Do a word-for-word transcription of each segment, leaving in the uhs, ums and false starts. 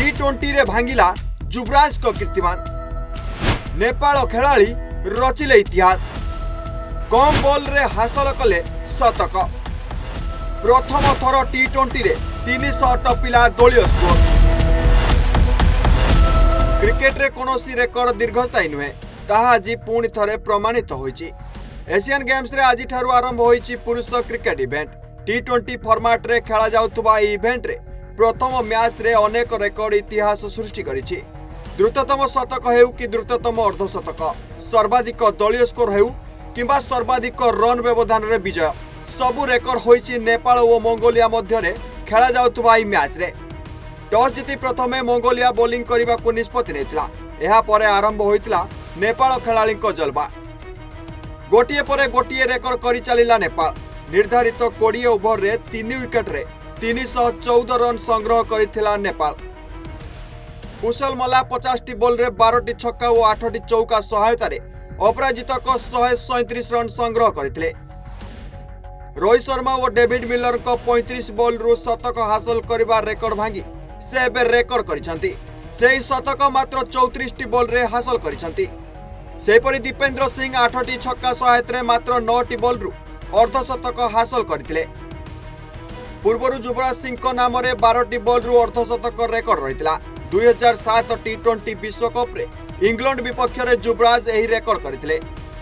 T twenty रे भांगिला युवराज को कीर्तिमान। नेपाल खेलाड़ी रचिले इतिहास। कम बॉल रे हासिल कले शतक। प्रथम थर टी ट्वेंटी रे तीन सौ टपिला दलीय स्कोर। क्रिकेट रे कोनोसी रेकर्ड दीर्घस्थायी नुहे ताहा आज पुणी थरे प्रमाणित होईची। एशियन गेम्स रे आज ठारू आरंभ होईची पुरुष cricket event. T twenty format रे खेला जाउतबा ई इवेंट रे प्रथम मैच रे अनेक रेकर्ड इतिहास सृष्टि करिछि। द्रुततम शतक हेउ कि द्रुततम अर्धशतक, सर्वाधिक दलीय स्कोर हेउ किंबा सर्वाधिक रन व्यवधान रे विजय, सबु रेकर्ड होईची नेपाल और मंगोलिया मध्य रे खेला जाउतबा ई मैच रे। टॉस जीति प्रथमे मंगोलिया बोलिंग करने को निष्पत्ति नेतिला। एहा परे आरंभ होइतिला नेपाल खेलाड़ी जलवा। गोटिए परे गोटिए रेकर्ड करि चलिला नेपाल। निर्धारित बीस ओवर रे तीन विकेट रे तीन सौ चौदह रन संग्रह करिथिला नेपाल। कुशल मला पचास टी बॉल रे बारह टी छक्का और आठ टी चौका सहायता रे अपराजितक एक सौ सैंतीस रन संग्रह करथिले। रोहित शर्मा और डेविड मिलर को पैंतीस बॉल रु शतक हासिल करबा रेकर्ड भांगी से एबे रेकर्ड करिसंती। सेही शतक मात्र चौतीस टी बॉल रे हासिल करिसंती। सेपरि दीपेंद्र सिंह आठ टी छक्का सहायता रे मात्र नौ टी बॉल रु अर्धशतक हासिल करथिले। पूर्वरु युवराज सिंह को नाम रे बारह टी बॉल रु अर्धशतक रेकर्ड रहितला। दो हज़ार सात टी ट्वेंटी विश्वकप रे इंग्लैंड विपक्ष रे युवराज एही रेकर्ड करथिले।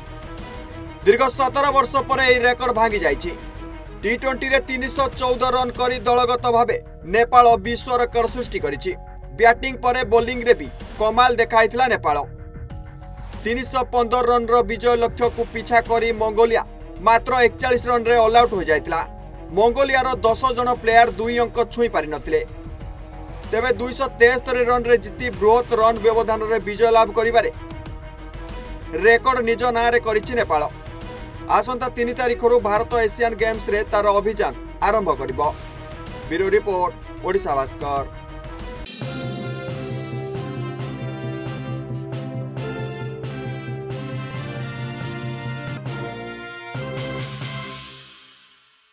दीर्घ सत्रह वर्ष पर एही रेकर्ड भांगी जाइछि। टी ट्वेंटी रे तीन सौ चौदह रन करी दलगत भावे नेपाल विश्व रेकर्ड सृष्टि करिछि। बैटिंग परे बॉलिंग रे भी कमाल देखाइथिला नेपाल। तीन सौ पंद्रह रन रो विजय लक्ष्य को पीछा करी मंगोलिया मात्र इकतालीस रन रे ऑल आउट हो जाइतिला। मंगोलिया रो दस जन प्लेयर दुई अंक छुई पारि नथिले। तेबे दो सौ तिहत्तर रन रे जीति बृहत रन व्यवधान रे विजय लाभ करिबारे रेकर्ड निज ना रे करिछि नेपाल। आसंता तीन तारिख रु भारत एशियन गेम्स रे तार अभियान आरंभ करिबो। Bureau report Odisha Bhaskar.